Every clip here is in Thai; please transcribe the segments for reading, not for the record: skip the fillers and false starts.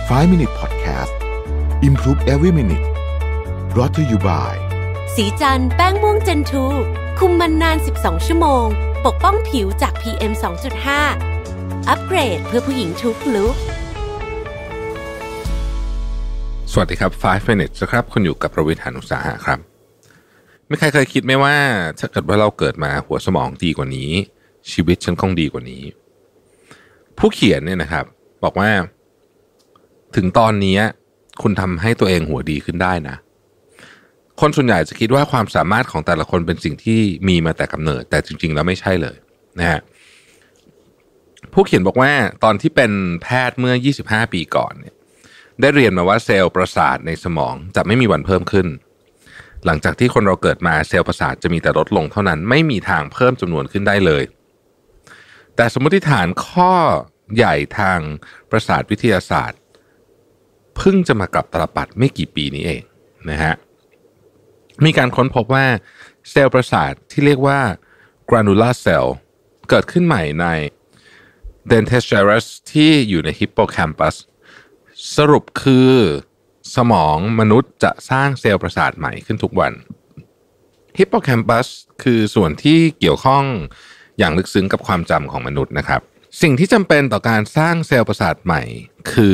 5 Minute Podcast Improve Every Minute brought to you by สีจันแป้งม่วงเจนทูคุมมันนาน12ชั่วโมงปกป้องผิวจาก PM 2.5 อัปเกรดเพื่อผู้หญิงทุกลุคสวัสดีครับ5 minutes นะครับคุณอยู่กับประวิทย์ หาญอุตสาหะครับไม่ใครเคยคิดไหมว่าถ้าเกิดว่าเราเกิดมาหัวสมองดีกว่านี้ชีวิตฉันคงดีกว่านี้ผู้เขียนเนี่ยนะครับบอกว่าถึงตอนนี้คุณทำให้ตัวเองหัวดีขึ้นได้นะคนส่วนใหญ่จะคิดว่าความสามารถของแต่ละคนเป็นสิ่งที่มีมาแต่กำเนิดแต่จริงๆแล้วไม่ใช่เลยนะฮะผู้เขียนบอกว่าตอนที่เป็นแพทย์เมื่อ25ปีก่อนเนี่ยได้เรียนมาว่าเซลล์ประสาทในสมองจะไม่มีวันเพิ่มขึ้นหลังจากที่คนเราเกิดมาเซลล์ประสาทจะมีแต่ลดลงเท่านั้นไม่มีทางเพิ่มจำนวนขึ้นได้เลยแต่สมมติฐานข้อใหญ่ทางประสาทวิทยาศาสตร์เพิ่งจะมากลับตลปัดไม่กี่ปีนี้เองนะฮะมีการค้นพบว่าเซลล์ประสาทที่เรียกว่า granular cell เกิดขึ้นใหม่ใน dentatus gyrus ที่อยู่ใน hippocampus สรุปคือสมองมนุษย์จะสร้างเซลล์ประสาทใหม่ขึ้นทุกวัน hippocampus คือส่วนที่เกี่ยวข้องอย่างลึกซึ้งกับความจำของมนุษย์นะครับสิ่งที่จำเป็นต่อการสร้างเซลล์ประสาทใหม่คือ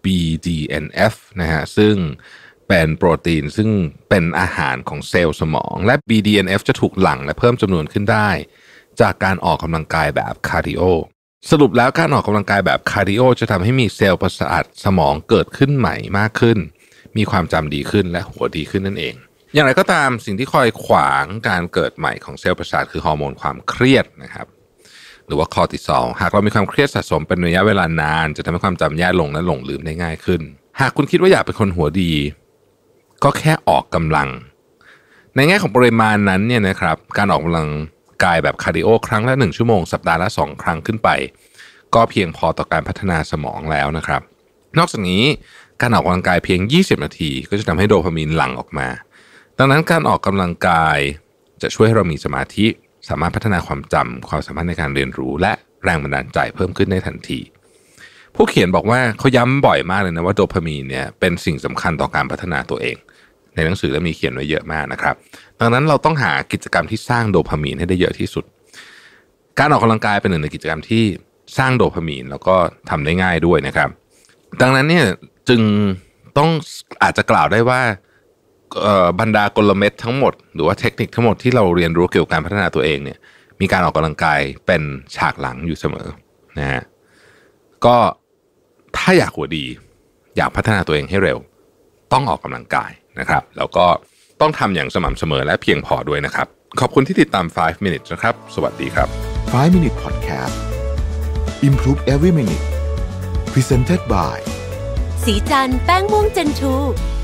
BDNF นะฮะซึ่งเป็นโปรตีนซึ่งเป็นอาหารของเซลล์สมองและ BDNF จะถูกหลั่งและเพิ่มจำนวนขึ้นได้จากการออกกำลังกายแบบคาร์ดิโอสรุปแล้วการออกกำลังกายแบบคาร์ดิโอจะทำให้มีเซลล์ประสาทสมองเกิดขึ้นใหม่มากขึ้นมีความจำดีขึ้นและหัวดีขึ้นนั่นเองอย่างไรก็ตามสิ่งที่คอยขวางการเกิดใหม่ของเซลล์ประสาทคือฮอร์โมนความเครียดนะครับหรือว่าคอร์ติซอลหากเรามีความเครียดสะสมเป็นระยะเวลานานจะทำให้ความจำแย่ลงและหลงลืมได้ง่ายขึ้นหากคุณคิดว่าอยากเป็นคนหัวดีก็แค่ออกกำลังในแง่ของปริมาณนั้นเนี่ยนะครับการออกกำลังกายแบบคาร์ดิโอครั้งละ1ชั่วโมงสัปดาห์ละ2ครั้งขึ้นไปก็เพียงพอต่อการพัฒนาสมองแล้วนะครับนอกจากนี้การออกกำลังกายเพียง20นาทีก็จะทำให้โดพามีนหลั่งออกมาดังนั้นการออกกำลังกายจะช่วยให้เรามีสมาธิสามารถพัฒนาความจำความสามารถในการเรียนรู้และแรงบันดาลใจเพิ่มขึ้นได้ทันทีผู้เขียนบอกว่าเขาย้ำบ่อยมากเลยนะว่าโดพามีนเนี่ยเป็นสิ่งสำคัญต่อการพัฒนาตัวเองในหนังสือแล้วมีเขียนไว้เยอะมากนะครับดังนั้นเราต้องหากิจกรรมที่สร้างโดพามีนให้ได้เยอะที่สุดการออกกำลังกายเป็นหนึ่งในกิจกรรมที่สร้างโดพามีนแล้วก็ทำได้ง่ายด้วยนะครับดังนั้นเนี่ยจึงต้องอาจจะกล่าวได้ว่าบรรดากลเม็ดทั้งหมดหรือว่าเทคนิคทั้งหมดที่เราเรียนรู้เกี่ยวกับการพัฒนาตัวเองเนี่ยมีการออกกำลังกายเป็นฉากหลังอยู่เสมอนะฮะก็ถ้าอยากหัวดีอยากพัฒนาตัวเองให้เร็วต้องออกกำลังกายนะครับแล้วก็ต้องทำอย่างสม่ำเสมอและเพียงพอด้วยนะครับขอบคุณที่ติดตาม5 minutes นะครับสวัสดีครับ 5 Minute Podcast Improve Every Minute Presented by สีจันแป้งม่วงเจนทู